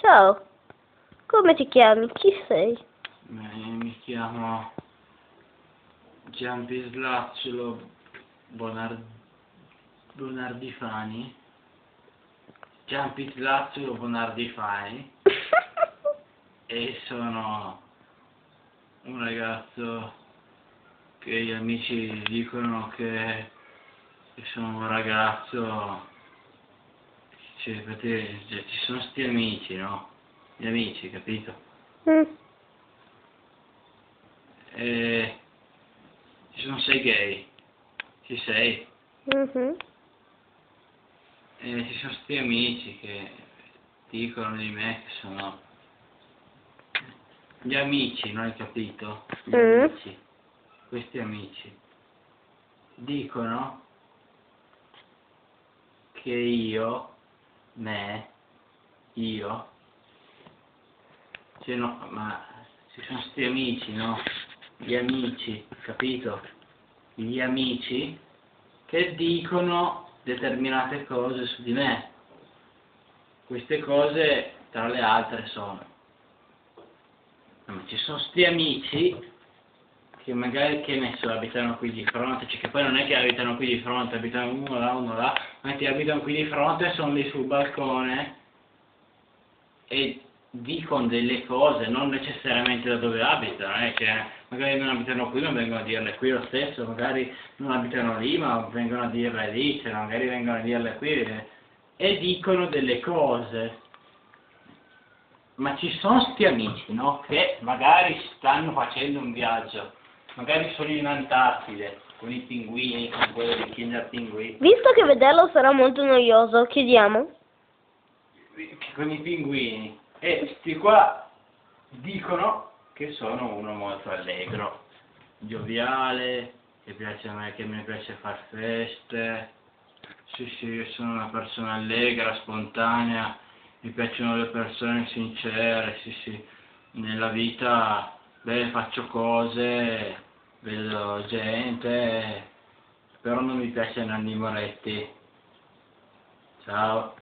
Ciao, come ti chiami? Chi sei? Mi chiamo Giampislacciolo Bonardifani. Giampislacciolo Bonardifani e sono un ragazzo che gli amici dicono che sono un ragazzo, ci sono sti amici, no? Gli amici, capito? Mm. E ci sono 6 gay, ci sei? Mhm. E ci sono sti amici che dicono di me che sono gli amici, non hai capito? Gli amici, questi amici dicono che io, cioè no, ma ci sono sti amici, no? Gli amici, capito? Gli amici che dicono determinate cose su di me. Queste cose, tra le altre, sono: ma ci sono sti amici che magari, che ne so, abitano qui di fronte, cioè che poi non è che abitano qui di fronte, abitano uno là, ma che abitano qui di fronte, sono lì sul balcone e dicono delle cose, non necessariamente da dove abitano, che magari non abitano qui ma vengono a dirle qui lo stesso, magari non abitano lì ma vengono a dirle lì, cioè magari vengono a dirle qui e dicono delle cose. Ma ci sono sti amici, no? Che magari stanno facendo un viaggio, magari sono in Antartide con i pinguini, con quello di Kinder Pinguini, Visto che vederlo sarà molto noioso, chiudiamo? con i pinguini, e sti qua dicono che sono uno molto allegro, gioviale, che piace a me, che mi piace far feste, sì, io sono una persona allegra, spontanea, mi piacciono le persone sincere, sì, nella vita, beh, faccio cose, vedo gente, però non mi piace Nanni Moretti. Ciao.